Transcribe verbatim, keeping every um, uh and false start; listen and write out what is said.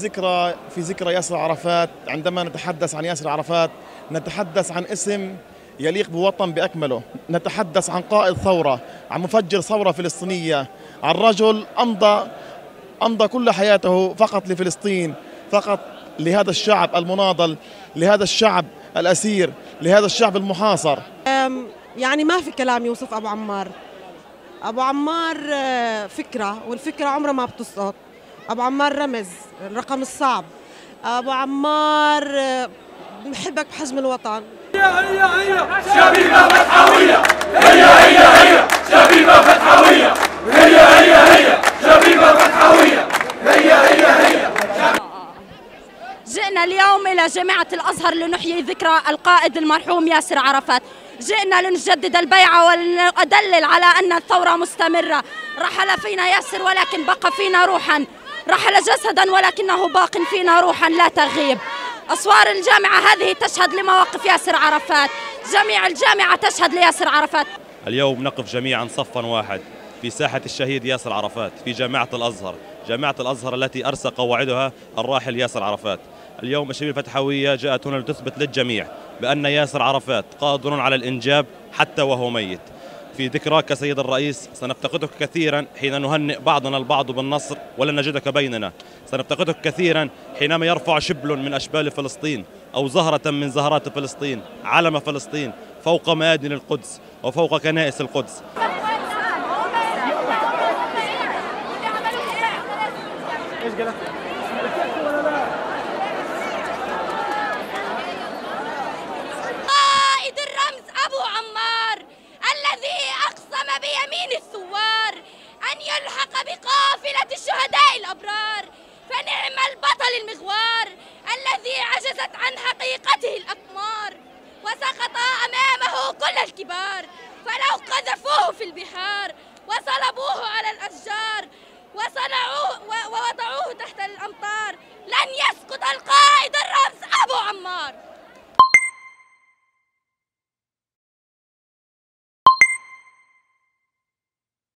ذكرى في ذكرى ياسر عرفات. عندما نتحدث عن ياسر عرفات نتحدث عن اسم يليق بوطن بأكمله، نتحدث عن قائد ثورة، عن مفجر ثورة فلسطينية، عن رجل أمضى أمضى كل حياته فقط لفلسطين، فقط لهذا الشعب المناضل، لهذا الشعب الأسير، لهذا الشعب المحاصر. يعني ما في كلام يوصف أبو عمار. أبو عمار فكرة، والفكرة عمرها ما بتسقط. أبو عمار رمز، الرقم الصعب. أبو عمار بحبك بحجم الوطن. هي هي هي شبيبة فتحوية، هي هي هي شبيبة فتحوية، هي هي هي شبيبة فتحوية، هي هي هي. جئنا اليوم إلى جامعة الأزهر لنحيي ذكرى القائد المرحوم ياسر عرفات. جئنا لنجدد البيعة ولندلل على أن الثورة مستمرة. رحل فينا ياسر ولكن بقى فينا روحا، رحل جسدا ولكنه باق فينا روحا لا تغيب. أسوار الجامعة هذه تشهد لمواقف ياسر عرفات، جميع الجامعة تشهد لياسر عرفات. اليوم نقف جميعا صفا واحد في ساحة الشهيد ياسر عرفات في جامعة الأزهر، جامعة الأزهر التي أرسى قواعدها الراحل ياسر عرفات. اليوم الشبيبة الفتحوية جاءت هنا لتثبت للجميع بأن ياسر عرفات قادر على الإنجاب حتى وهو ميت. في ذكراك سيد الرئيس سنفتقدك كثيرا حين نهنئ بعضنا البعض بالنصر ولن نجدك بيننا. سنفتقدك كثيرا حينما يرفع شبل من أشبال فلسطين أو زهرة من زهرات فلسطين علم فلسطين فوق ميادين القدس وفوق كنائس القدس. قائد الرمز أبو عمار الذي أقسم بيمين الثوار أن يلحق بقافلة الشهداء الأبرار، فنعم البطل المغوار الذي عجزت عن حقيقته الأقمار، وسقط أمامه كل الكبار، فلو قذفوه في البحار وصلبوه على الأشجار وصنعوه ووضعوه تحت الأمطار لن يسقط القائد.